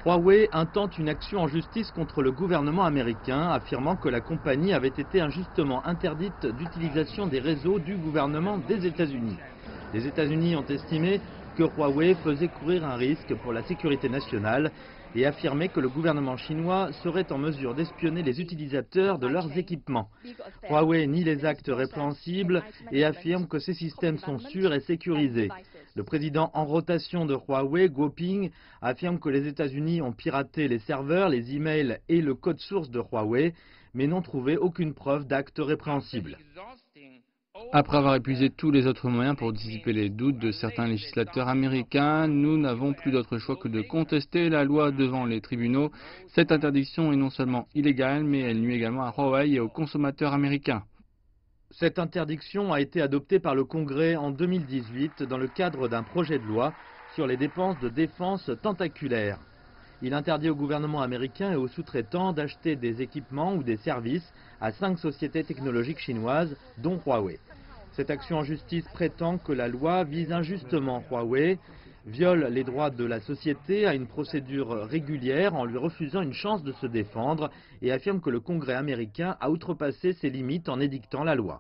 Huawei intente une action en justice contre le gouvernement américain, affirmant que la compagnie avait été injustement interdite d'utilisation des réseaux du gouvernement des États-Unis. Les États-Unis ont estimé que Huawei faisait courir un risque pour la sécurité nationale et affirmé que le gouvernement chinois serait en mesure d'espionner les utilisateurs de leurs équipements. Huawei nie les actes répréhensibles et affirme que ces systèmes sont sûrs et sécurisés. Le président en rotation de Huawei, Guo Ping, affirme que les États-Unis ont piraté les serveurs, les emails et le code source de Huawei, mais n'ont trouvé aucune preuve d'actes répréhensibles. Après avoir épuisé tous les autres moyens pour dissiper les doutes de certains législateurs américains, nous n'avons plus d'autre choix que de contester la loi devant les tribunaux. Cette interdiction est non seulement illégale, mais elle nuit également à Huawei et aux consommateurs américains. Cette interdiction a été adoptée par le Congrès en 2018 dans le cadre d'un projet de loi sur les dépenses de défense tentaculaires. Il interdit au gouvernement américain et aux sous-traitants d'acheter des équipements ou des services à 5 sociétés technologiques chinoises, dont Huawei. Cette action en justice prétend que la loi vise injustement Huawei, viole les droits de la société à une procédure régulière en lui refusant une chance de se défendre et affirme que le Congrès américain a outrepassé ses limites en édictant la loi.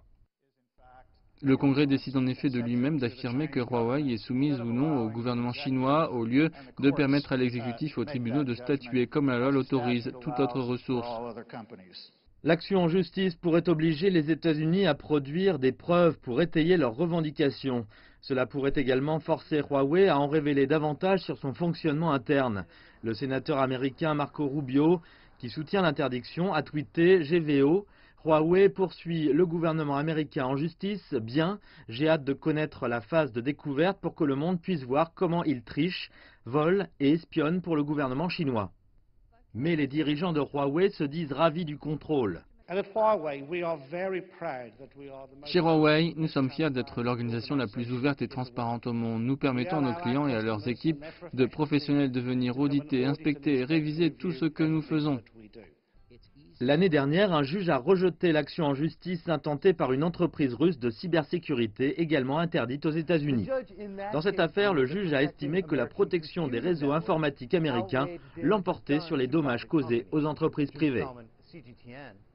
Le Congrès décide en effet de lui-même d'affirmer que Huawei est soumise ou non au gouvernement chinois au lieu de permettre à l'exécutif et aux tribunaux de statuer comme la loi l'autorise, toute autre ressource. L'action en justice pourrait obliger les États-Unis à produire des preuves pour étayer leurs revendications. Cela pourrait également forcer Huawei à en révéler davantage sur son fonctionnement interne. Le sénateur américain Marco Rubio, qui soutient l'interdiction, a tweeté « GVO ». Huawei poursuit le gouvernement américain en justice. Bien, j'ai hâte de connaître la phase de découverte pour que le monde puisse voir comment il triche, vole et espionne pour le gouvernement chinois. Mais les dirigeants de Huawei se disent ravis du contrôle. Chez Huawei, nous sommes fiers d'être l'organisation la plus ouverte et transparente au monde. Nous permettons à nos clients et à leurs équipes de professionnels de venir auditer, inspecter et réviser tout ce que nous faisons. L'année dernière, un juge a rejeté l'action en justice intentée par une entreprise russe de cybersécurité également interdite aux États-Unis. Dans cette affaire, le juge a estimé que la protection des réseaux informatiques américains l'emportait sur les dommages causés aux entreprises privées.